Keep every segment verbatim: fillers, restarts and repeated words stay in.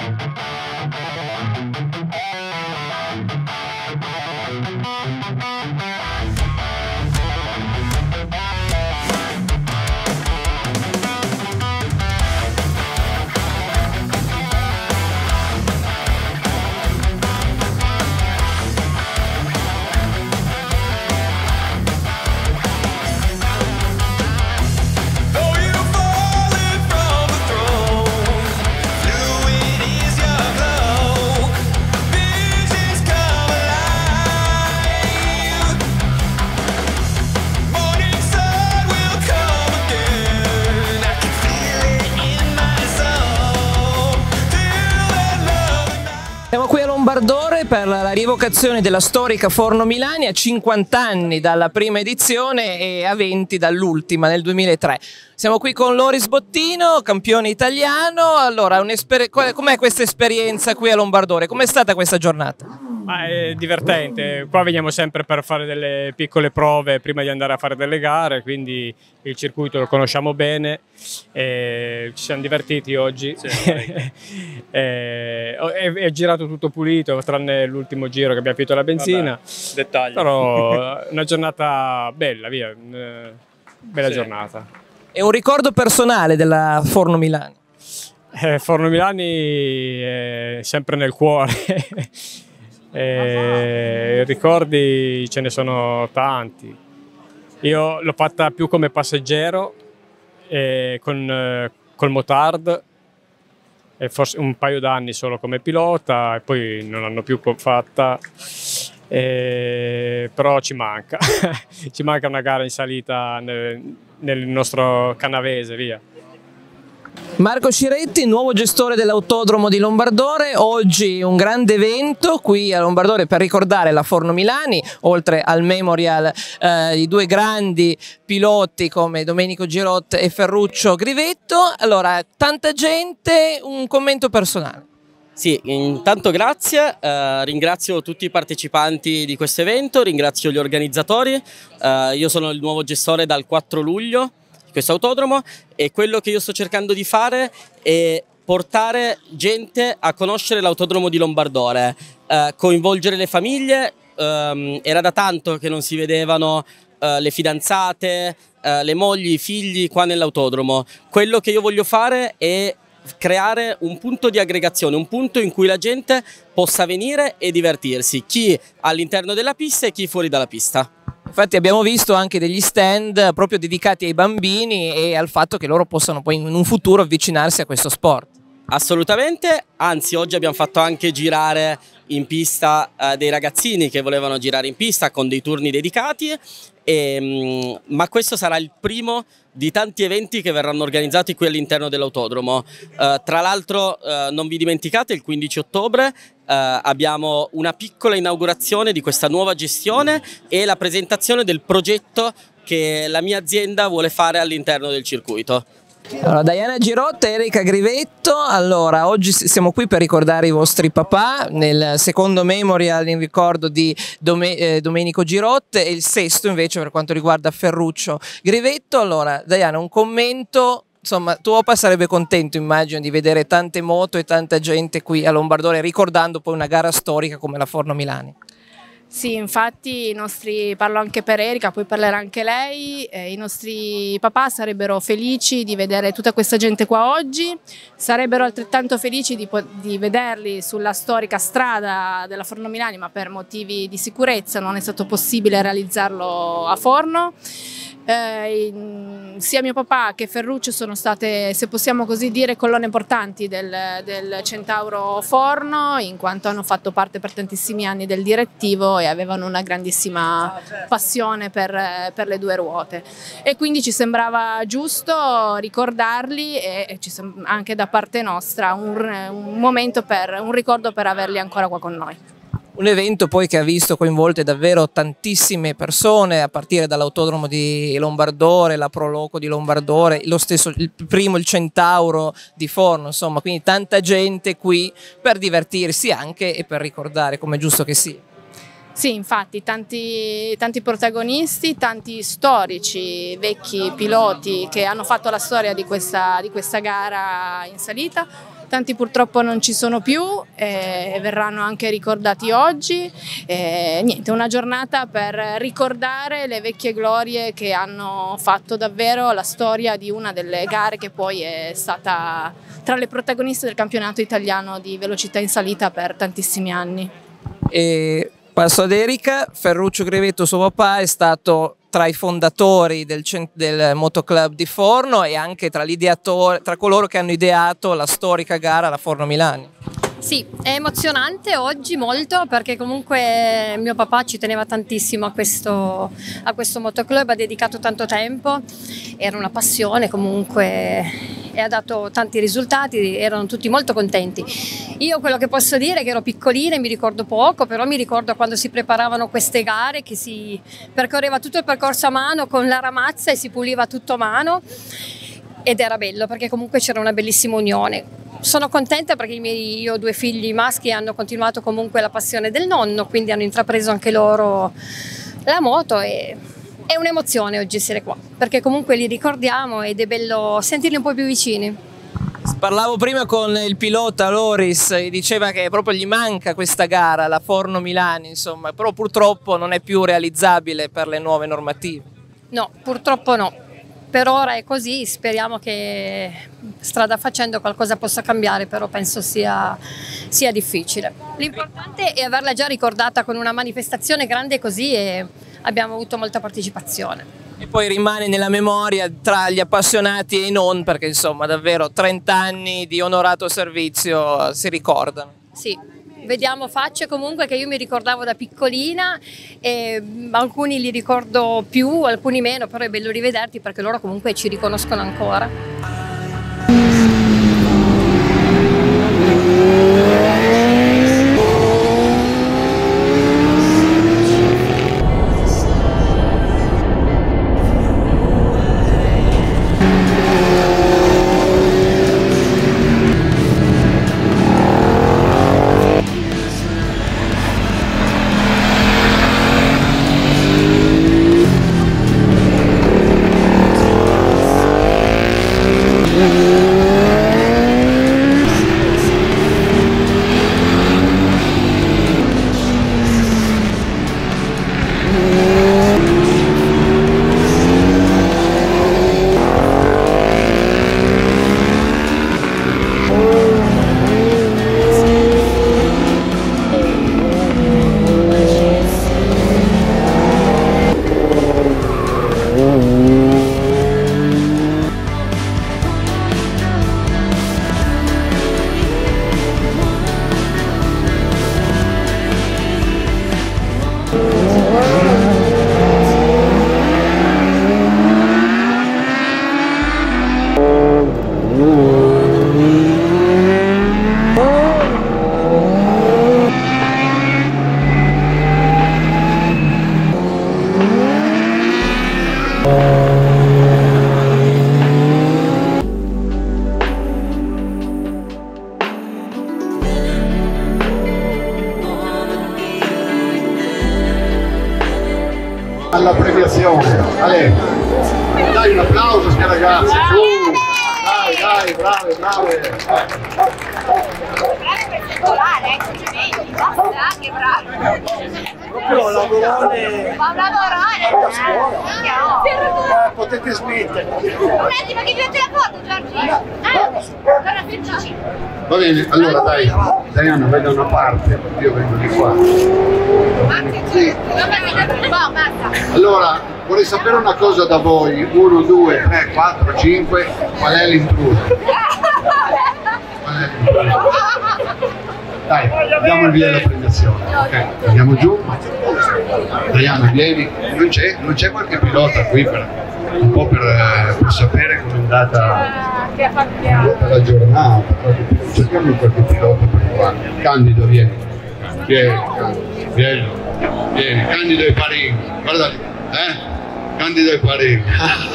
Siamo qui a Lombardore per la rievocazione della storica Forno Milani a cinquanta anni dalla prima edizione e a venti dall'ultima nel duemilatré. Siamo qui con Loris Bottino, campione italiano. Allora, com'è questa esperienza qui a Lombardore? Com'è stata questa giornata? Ma è divertente, qua veniamo sempre per fare delle piccole prove prima di andare a fare delle gare, quindi il circuito lo conosciamo bene, e ci siamo divertiti oggi. Sì, e, è, è girato tutto pulito, tranne l'ultimo giro che abbiamo finito la benzina. Vabbè, dettagli. Però una giornata bella, via, bella sì. giornata. È un ricordo personale della Forno Milani? Eh, Forno Milani è sempre nel cuore. E ricordi ce ne sono tanti. Io l'ho fatta più come passeggero e con eh, col motard e forse un paio d'anni solo come pilota e poi non l'hanno più fatta, e, però ci manca ci manca una gara in salita nel, nel nostro canavese, via. Marco Sciretti, nuovo gestore dell'autodromo di Lombardore. Oggi un grande evento qui a Lombardore per ricordare la Forno Milani, oltre al memorial eh, di due grandi piloti come Domenico Girot e Ferruccio Grivetto. Allora, tanta gente, un commento personale. Sì, intanto grazie, eh, ringrazio tutti i partecipanti di questo evento, ringrazio gli organizzatori. Eh, io sono il nuovo gestore dal quattro luglio questo autodromo e quello che io sto cercando di fare è portare gente a conoscere l'autodromo di Lombardore, eh, coinvolgere le famiglie. ehm, era da tanto che non si vedevano eh, le fidanzate, eh, le mogli, i figli qua nell'autodromo. Quello che io voglio fare è creare un punto di aggregazione, un punto in cui la gente possa venire e divertirsi, chi all'interno della pista e chi fuori dalla pista. Infatti abbiamo visto anche degli stand proprio dedicati ai bambini e al fatto che loro possano poi in un futuro avvicinarsi a questo sport. Assolutamente, anzi oggi abbiamo fatto anche girare in pista eh, dei ragazzini che volevano girare in pista con dei turni dedicati, e, mh, ma questo sarà il primo di tanti eventi che verranno organizzati qui all'interno dell'autodromo. Eh, tra l'altro eh, non vi dimenticate, il quindici ottobre eh, abbiamo una piccola inaugurazione di questa nuova gestione e la presentazione del progetto che la mia azienda vuole fare all'interno del circuito. Allora, Diana Girot e Erika Grivetto, allora oggi siamo qui per ricordare i vostri papà nel secondo memorial in ricordo di Dome eh, Domenico Girot e il sesto invece per quanto riguarda Ferruccio Grivetto. Allora Diana, un commento, insomma tuo papà sarebbe contento immagino di vedere tante moto e tanta gente qui a Lombardore ricordando poi una gara storica come la Forno Milani. Sì, infatti i nostri, parlo anche per Erika, poi parlerà anche lei, eh, i nostri papà sarebbero felici di vedere tutta questa gente qua oggi, sarebbero altrettanto felici di, di vederli sulla storica strada della Forno Milani, ma per motivi di sicurezza non è stato possibile realizzarlo a Forno. Eh, sia mio papà che Ferruccio sono state, se possiamo così dire, colonne portanti del, del Centauro Forno, in quanto hanno fatto parte per tantissimi anni del direttivo e avevano una grandissima passione per, per le due ruote, e quindi ci sembrava giusto ricordarli e, e ci anche da parte nostra un, un momento per un ricordo per averli ancora qua con noi. Un evento poi che ha visto coinvolte davvero tantissime persone, a partire dall'autodromo di Lombardore, la Proloco di Lombardore, lo stesso, il primo, il Centauro di Forno, insomma, quindi tanta gente qui per divertirsi anche e per ricordare, come è giusto che sia. Sì, infatti, tanti, tanti protagonisti, tanti storici, vecchi piloti che hanno fatto la storia di questa, di questa gara in salita. tanti purtroppo non ci sono più e verranno anche ricordati oggi. E, niente, una giornata per ricordare le vecchie glorie che hanno fatto davvero la storia di una delle gare che poi è stata tra le protagoniste del campionato italiano di velocità in salita per tantissimi anni. E passo ad Erika. Ferruccio Grivetto, suo papà, è stato tra i fondatori del, del motoclub di Forno e anche tra, tra coloro che hanno ideato la storica gara alla Forno Milani. Sì, è emozionante oggi molto, perché comunque mio papà ci teneva tantissimo a questo, a questo motoclub, ha dedicato tanto tempo, era una passione comunque e ha dato tanti risultati, erano tutti molto contenti. Io quello che posso dire è che ero piccolina e mi ricordo poco, però mi ricordo quando si preparavano queste gare che si percorreva tutto il percorso a mano con la ramazza e si puliva tutto a mano, ed era bello perché comunque c'era una bellissima unione. Sono contenta perché i miei, io ho due figli maschi, hanno continuato comunque la passione del nonno, quindi hanno intrapreso anche loro la moto e è un'emozione oggi essere qua, perché comunque li ricordiamo ed è bello sentirli un po' più vicini. Parlavo prima con il pilota Loris e diceva che proprio gli manca questa gara, la Forno Milani, insomma, però purtroppo non è più realizzabile per le nuove normative. No, purtroppo no. Per ora è così, speriamo che strada facendo qualcosa possa cambiare, però penso sia, sia difficile. L'importante è averla già ricordata con una manifestazione grande così e abbiamo avuto molta partecipazione. E poi rimane nella memoria tra gli appassionati e i non, perché insomma davvero trenta anni di onorato servizio si ricordano. Sì. Vediamo facce comunque che io mi ricordavo da piccolina, e alcuni li ricordo più, alcuni meno, però è bello rivederti perché loro comunque ci riconoscono ancora. Alla premiazione, Ale, dai un applauso a queste ragazze, su, dai, dai, brave, brave. Brave per circolare, eh, complimenti, basta, che brave. Proprio lavorone. Ma un lavorone, Eh, potete smettere. un attimo che chiudete la porta, Giorgi. Eh, allora fermici. Va bene, allora dai, Diana, vai da una parte, io vengo di qua. Sì. Allora, vorrei sapere una cosa da voi, uno, due, tre, quattro, cinque, qual è l'intruso? Qual è l'intruso? Dai, andiamo via la premiazione, ok? Andiamo giù. Diana, vieni, non c'è, non c'è qualche pilota qui per un po' per, eh, per sapere come è andata la giornata, cerchiamo qualche pilota per qua. Candido, vieni, vieni, vieni, vieni, Candido e Parin, guarda lì, eh? Candido e Parin.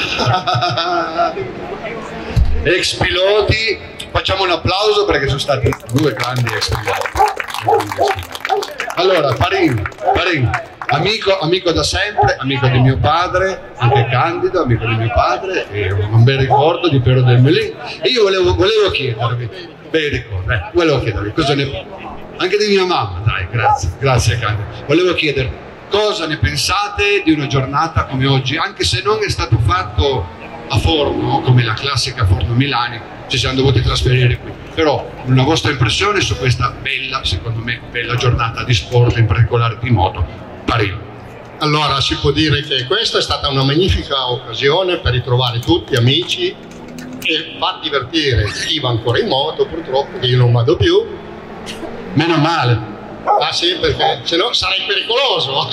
Ex piloti, facciamo un applauso perché sono stati due grandi ex piloti. Allora, Parin, Parin, amico, amico da sempre, amico di mio padre, anche Candido, amico di mio padre, e un bel ricordo di Pero del Melin. E io volevo, volevo chiedervi, Bene, eh, volevo chiedervi cosa ne... Anche di mia mamma, dai, grazie, grazie Candido. Volevo chiedere cosa ne pensate di una giornata come oggi, anche se non è stato fatto a Forno, come la classica Forno Milani, ci siamo dovuti trasferire qui. Però una vostra impressione su questa bella, secondo me, bella giornata di sport, in particolare di moto, Parino. Allora, si può dire che questa è stata una magnifica occasione per ritrovare tutti amici e far divertire chi va ancora in moto, purtroppo, che io non vado più. Meno male. Ah sì, perché se no sarei pericoloso.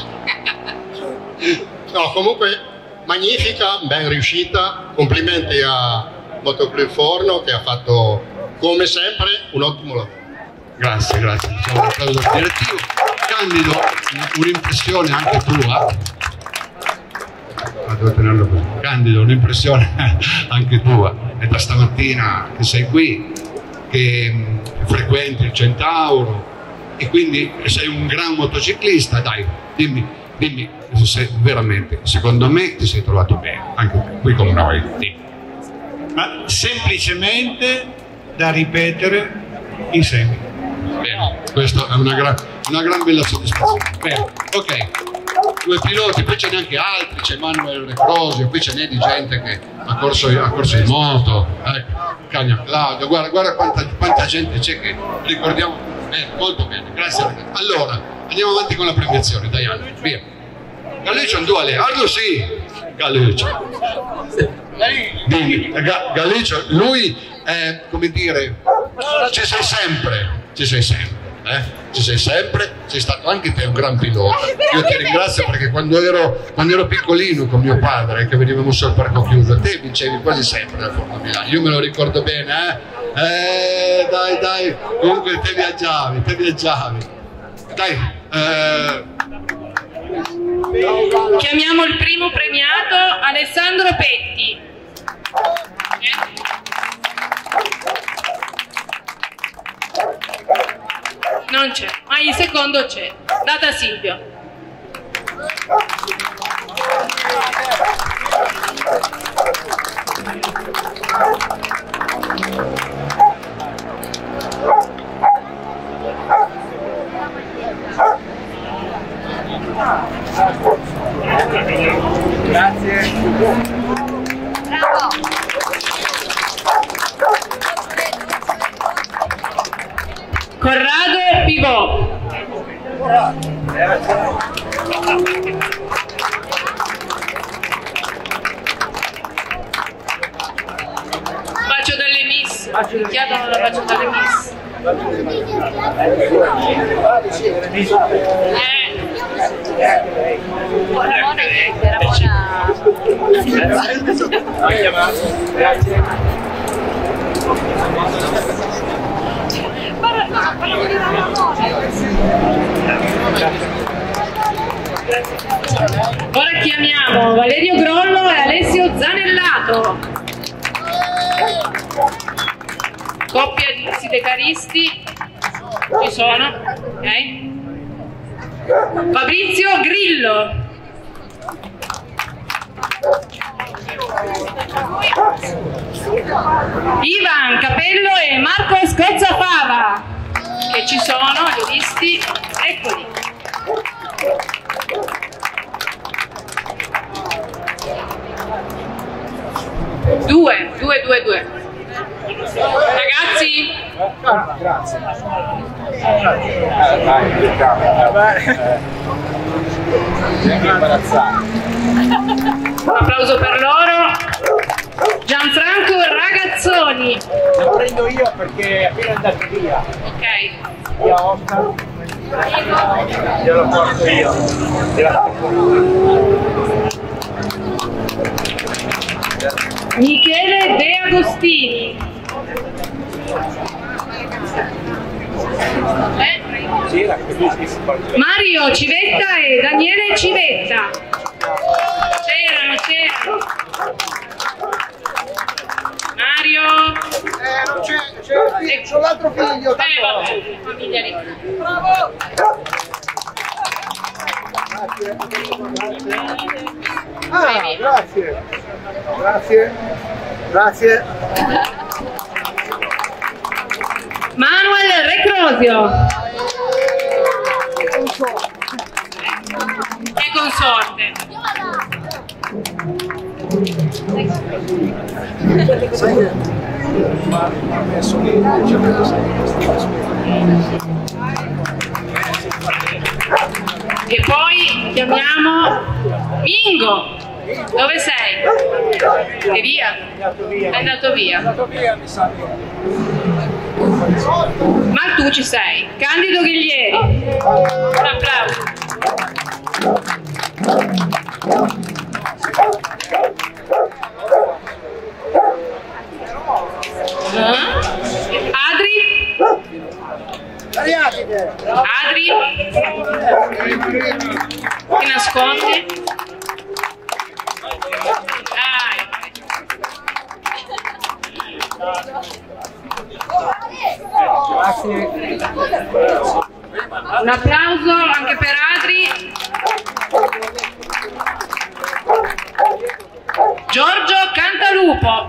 No, comunque magnifica, ben riuscita, complimenti a Motoclub Forno che ha fatto come sempre un ottimo lavoro. Grazie, grazie. Diciamo un applauso al direttivo. Candido, un'impressione anche tua. Ah, devo tenerlo così. Candido, un'impressione anche tua. È da stamattina che sei qui, che frequenti il Centauro e quindi sei un gran motociclista. Dai, dimmi, dimmi se veramente, secondo me, ti sei trovato bene, anche te, qui con noi. Dimmi. Ma semplicemente da ripetere in seguito. Bene, questa è una gran, una gran bella soddisfazione. Bene, ok, due piloti, poi ce n'è anche altri, c'è Manuel Recrosio, qui ce n'è di gente che ha corso, ha corso in moto, ecco, Cagna Claudio, guarda, guarda quanta, quanta gente c'è che ricordiamo bene, molto bene, grazie ragazzi. Allora, andiamo avanti con la premiazione, dai Aldo, via. Galliccio duale, Aldo sì, Galliccio. Galliccio, lui è, come dire, ci sei sempre, ci sei sempre, eh? Ci sei sempre, sei stato anche te un gran pilota. Io ti ringrazio perché quando ero, quando ero piccolino con mio padre, che venivamo sul parco chiuso, te vincevi quasi sempre nel Forno Milano, io me lo ricordo bene, eh? Eh, dai, dai, comunque te viaggiavi, te viaggiavi. Dai, eh... chiamiamo il primo premiato, Alessandro Petti. Non c'è, ma il secondo c'è. Data Silvio. Grazie. Bravo. Corrado Pivot. Bacio dalle miss. Mi chiedono la bacio dalle miss. Eh. Ramona niente, Ramona. Ora chiamiamo Valerio Grollo e Alessio Zanellato. Coppia di sidecaristi. Ci sono, ok? Fabrizio Grillo. Ivan Capello e Marco Scozzafava, che ci sono, li ho visti, eccoli. Due, due, due, due. Ragazzi? Grazie. Un applauso per loro. Gianfranco Ragazzoni. Lo prendo io perché è appena andato via. Ok. Via Oscar. Glielo porto io. Michele De Agostini. Eh? Mario Civetta e Daniele Civetta. C'erano, c'erano. Mario. Eh, non c'è, c'è, c'ho l'altro figlio. Eh, vabbè, famiglia ricca. Bravo. Ah, grazie. Grazie. Grazie. Ambrosio e consorte. E poi chiamiamo Ingo. Dove sei? È via? È andato via. Ma tu ci sei. Candido Ghiglieri. Un applauso. Eh? Adri? Adri? Ti nascondi? Un applauso anche per Adri. Giorgio Cantalupo.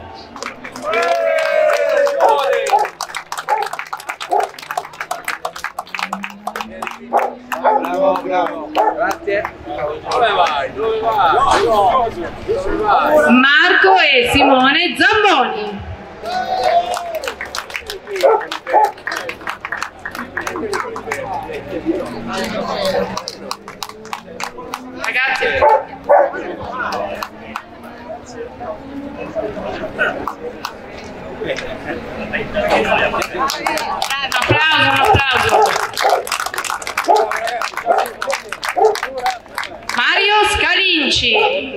Bravo, bravo. Grazie. Dove vai? Dove vai? Dove vai? Marco e Simone Zamboni. Ragazzi, un applauso, un applauso. Mario Scarinci.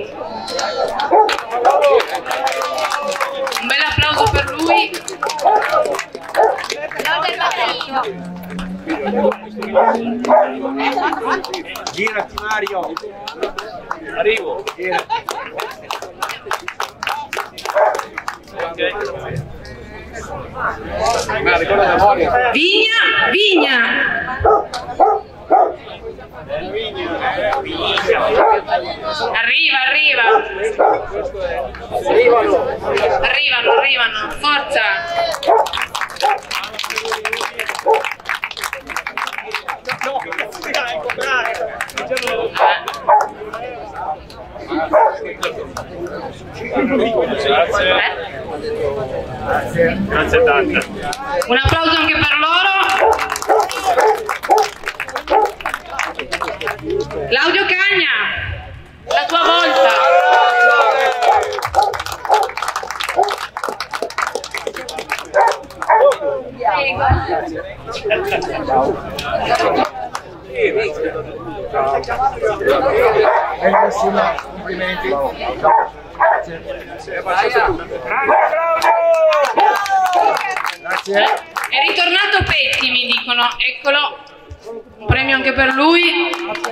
Un bel applauso per lui. Girati Mario. Arrivo. Girati. Vigna, Vigna. Arriva, arriva. Arrivano, arrivano. Forza. Grazie. Grazie tante. Un applauso anche per loro. Claudio Cagna, la tua volta. Complimenti. Grazie. È ritornato Petti, mi dicono. Eccolo, un premio anche per lui.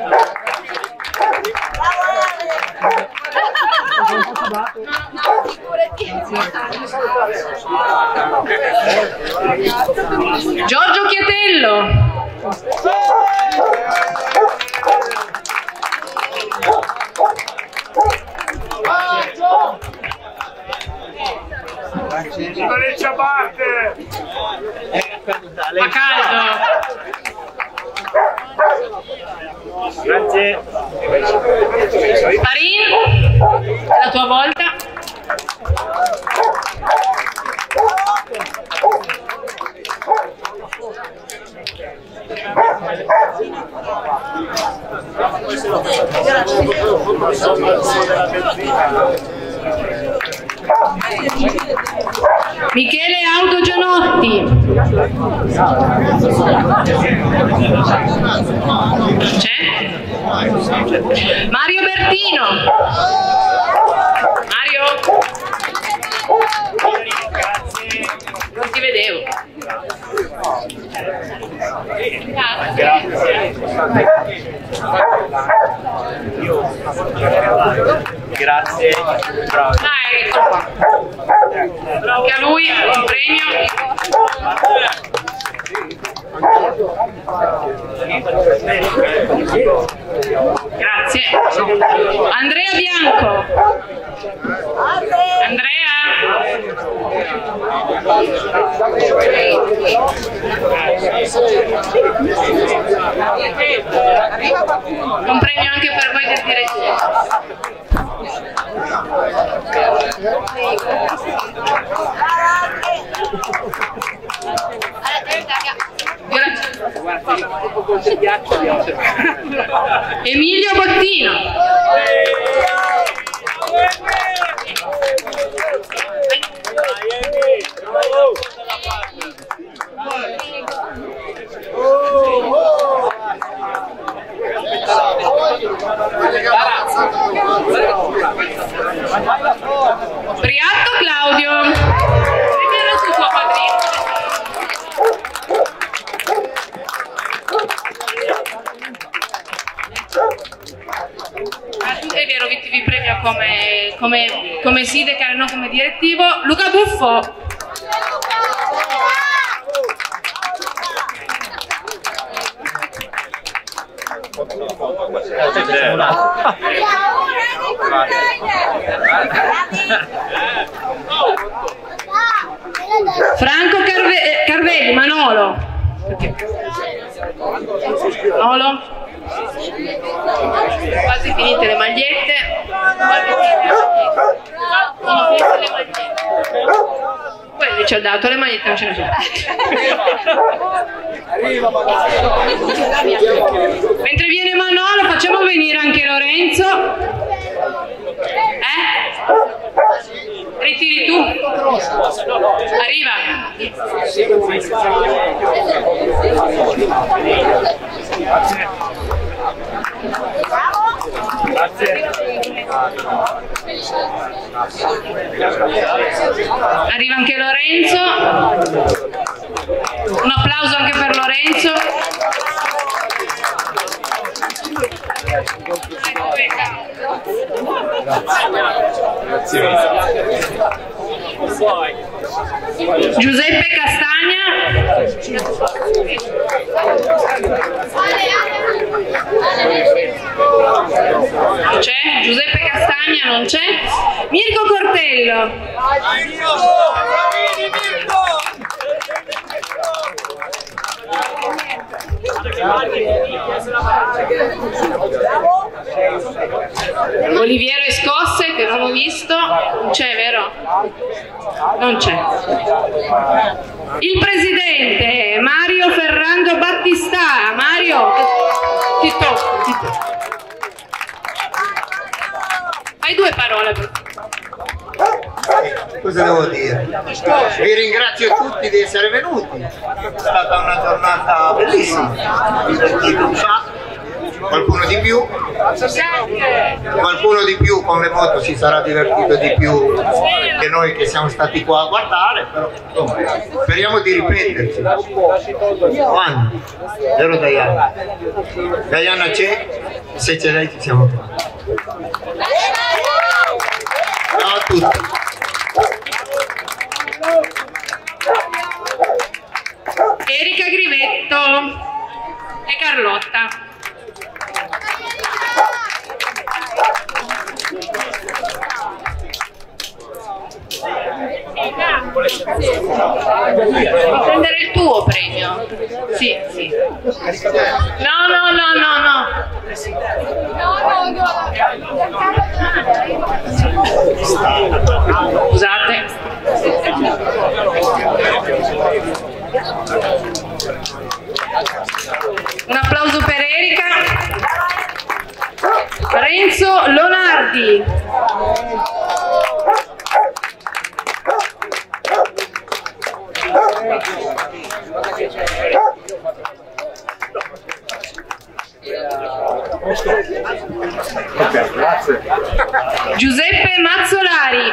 Giorgio Chiatello. Con le ciabatte! Fa caldo. Grazie. Farin, la tua volta. Michele Auto Gianotti. C'è? Mario Bertino. Mario. Non ti vedevo. Grazie. Grazie. Bravo. Dai, ecco qua. Anche a lui un premio. Grazie. Andrea Bianco. Andrea. Un premio anche per voi del direttore. Emilio Bottino. Briatto Claudio. Primero su suo padrino. È vero che ti vi premio come, come, come Sidecar e non come direttivo. Luca Buffo. Franco Carve Carvelli, Manolo. Manolo. Quasi finite le magliette. Sono finite le magliette. Quelli ci ho dato, le magliette non ce ne sono. Mentre viene Manolo facciamo venire anche Lorenzo. Eh? Ritiri tu. Arriva. Arriva anche Lorenzo. Un applauso anche per Lorenzo. Giuseppe Castagna. Non c'è? Giuseppe Castagna non c'è? Mirko Cortello. Oliviero Escosse che non ho visto, non c'è, vero? Non c'è. Il presidente è Mario Ferrando Battistà. Mario, ti tocco, ti tocco. Hai due parole. Cosa devo dire? Vi ringrazio tutti di essere venuti, è stata una giornata bellissima, divertito un sacco, qualcuno di più, qualcuno di più con le moto si sarà divertito di più che noi che siamo stati qua a guardare, però insomma, speriamo di ripeterci. Quando? Vero Diana? Diana c'è? Se c'è lei ci siamo qua. Ciao a tutti. Erika Grivetto e Carlotta. Devi prendere il tuo premio. Sì, sì. No, no, no, no, no. Scusate. Un applauso per Erika. Renzo Lonardi. Ok, grazie. Giuseppe Mazzolari.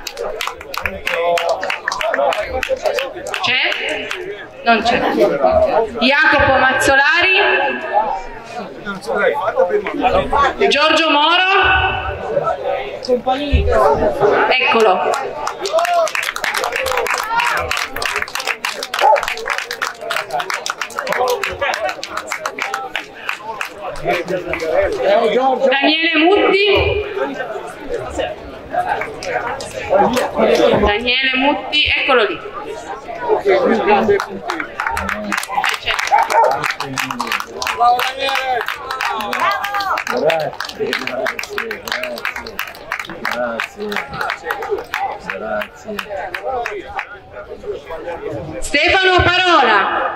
C'è? Non c'è. Jacopo Mazzolari. Giorgio Moro. Eccolo. Daniele Mutti. Daniele Mutti, eccolo lì. Bravo Daniele! Grazie, grazie, grazie, grazie. Stefano Parola.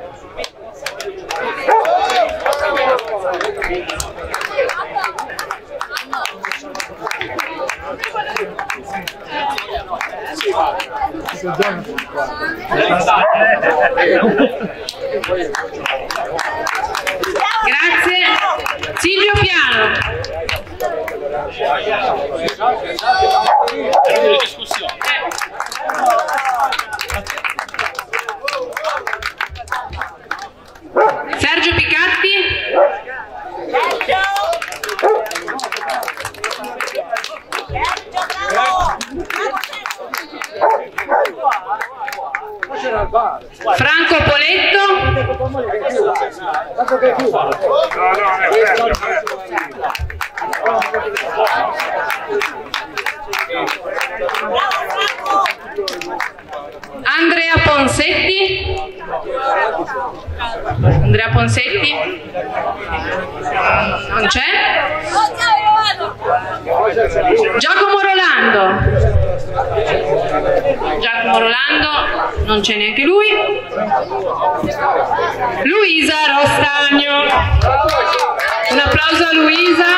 Grazie. Silvio Piano. Sergio Picatti. Franco Poletto. Andrea Ponsetti. Andrea Ponsetti. Non c'è? Giacomo Rolando. Giacomo Rolando, non c'è neanche lui. Luisa Rostagno. Un applauso a Luisa.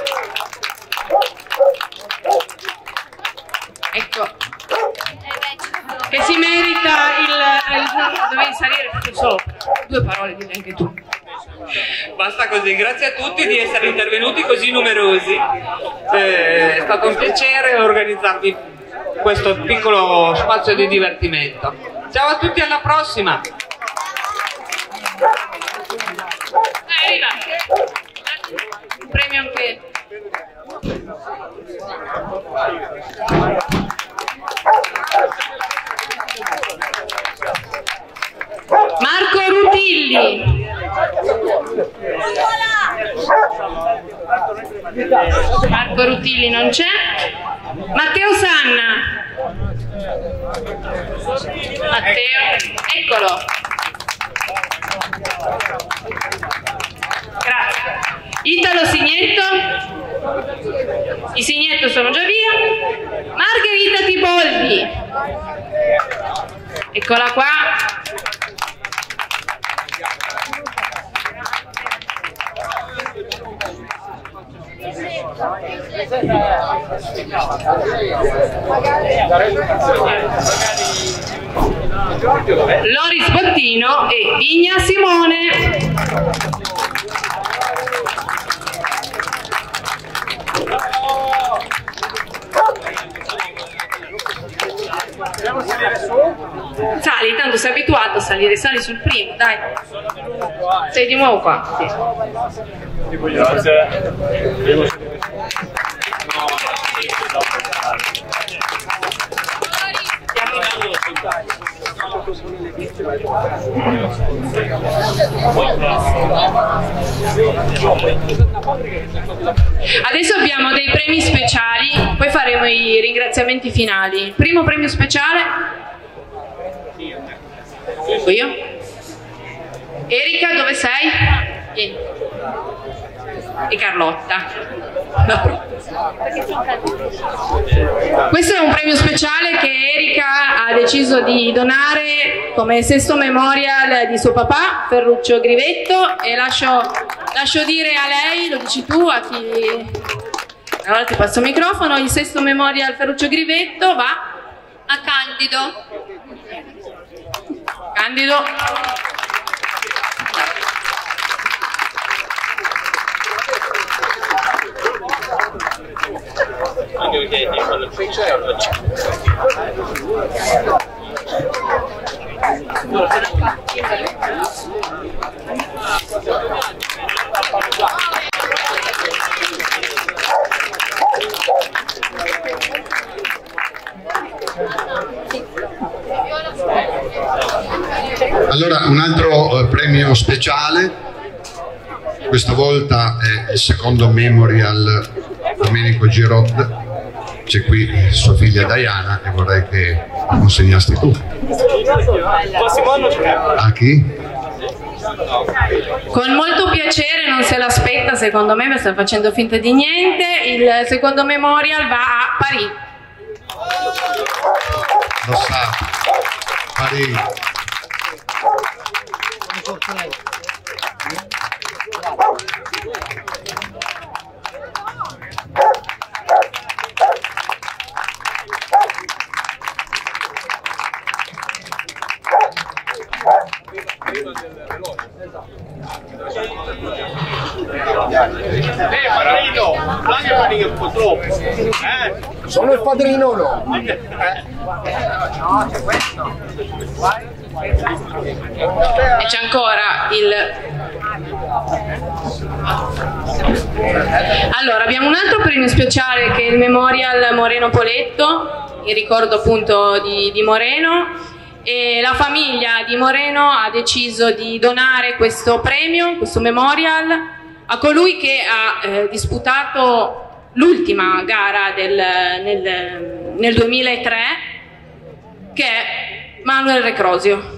Ecco, che si merita il, il dovevi salire tutto sopra. Due parole, dite anche tu. Basta così, grazie a tutti di essere intervenuti così numerosi. Eh, è stato un piacere organizzarvi questo piccolo spazio di divertimento. Ciao a tutti, alla prossima! Arriva! Un premio anche. Marco Rutilli. Marco Rutilli non c'è. Matteo Sanna. Matteo, eccolo. Grazie. Italo Signetto. I Signetto sono già via. Margherita Tiboldi. Eccola qua. Loris Bottino e Vigna Simone. Sali, tanto sei abituato a salire, sali sul primo, dai. Sei di nuovo qua. Sì. Grazie. Adesso abbiamo dei premi speciali, poi faremo i ringraziamenti finali. Primo premio speciale. Ecco io. Erika, dove sei? Vieni. E Carlotta. No. Questo è un premio speciale che Erika ha deciso di donare come sesto memorial di suo papà, Ferruccio Grivetto, e lascio, lascio dire a lei, lo dici tu, a chi... Allora ti passo il microfono. Il sesto memorial Ferruccio Grivetto va a Candido. Candido. Allora, un altro eh, premio speciale, questa volta è il secondo memorial Domenico Girod, c'è qui sua figlia Diana che vorrei che consegnasti tu. A chi? Con molto piacere, non se l'aspetta secondo me, mi sta facendo finta di niente. Il secondo memorial va a Parì. Lo sa, Parì. Eh, padrino, dai che maniche un po' troppo. Eh? Sono il padrino o no? Eh. No, c'è questo. E c'è ancora il... Allora, abbiamo un altro premio speciale che è il Memorial Moreno Poletto, in ricordo appunto di, di Moreno. E la famiglia di Moreno ha deciso di donare questo premio, questo memorial, a colui che ha eh, disputato l'ultima gara del, nel, nel duemilatré, che è Manuel Recrosio.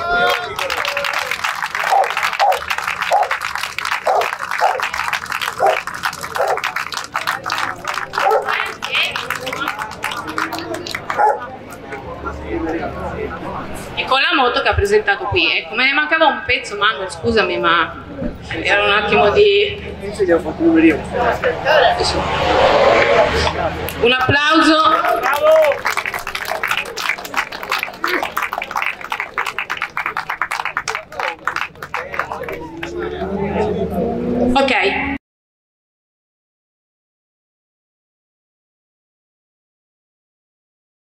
E con la moto che ha presentato qui, ecco, me ne mancava un pezzo, Manuel, scusami, ma era un attimo di... Un applauso.